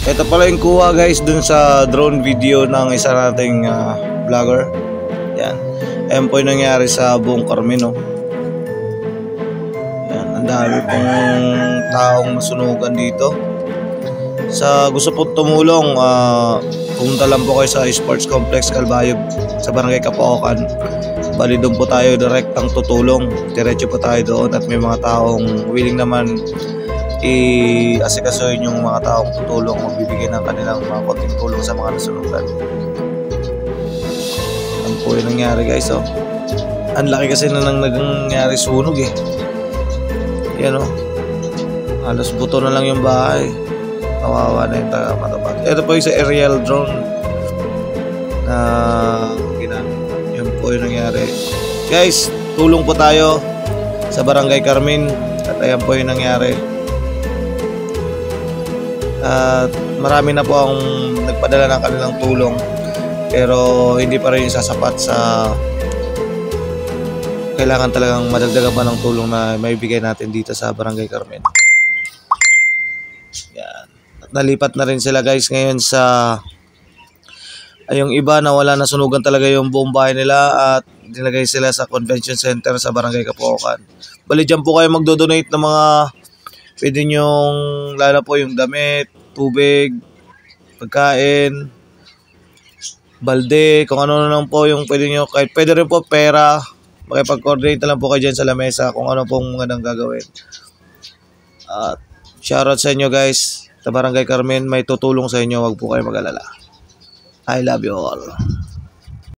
Ito pala yung kuha guys dun sa drone video ng isa nating vlogger. Yan. Ayan po yung nangyari sa buong Carmen, no? Yan. Ang dami pong taong nasunugan dito. Sa gusto po tumulong, pumunta lang po kayo sa Sports Complex Calbayog sa Barangay Capoocan. Bali doon po tayo direktang tutulong. Diretso po tayo doon at may mga taong willing naman i-asikasuhin yung mga taong tutulong, magbibigay ng kanilang mga konting tulong sa mga nasunugan. Ano po yung nangyari guys, oh. Ang laki kasi na nang nangyari sunog eh. Yan, oh. Halos buto na lang yung bahay. Kawawa na yung taga-matapat. Ito po yung sa aerial drone na ginamit. Yan po yung nangyari. Guys, tulong po tayo sa Barangay Carmen. At ayan po yung nangyari. At marami na po ang nagpadala ng kanilang tulong. Pero hindi pa rin sasapat sa kailangan talagang madagdagan pa ng tulong na maibigay natin dito sa Barangay Carmen. Yan. At nalipat na rin sila guys ngayon sa yung iba na wala na sunugan talaga yung buong bahay nila at dinagay sila sa convention center sa Barangay Capoocan. Bali dyan po kayo magdodonate ng mga pwede nyong lalo po yung damit, tubig, pagkain, balde, kung ano lang po yung pwede nyo, kahit pwede rin po pera, makipag-coordinate na lang po kayo dyan sa lamesa kung ano pong magandang gagawin. At shoutout sa inyo guys, sa Barangay Carmen, may tutulong sa inyo, wag po kayo mag-alala. I love you all.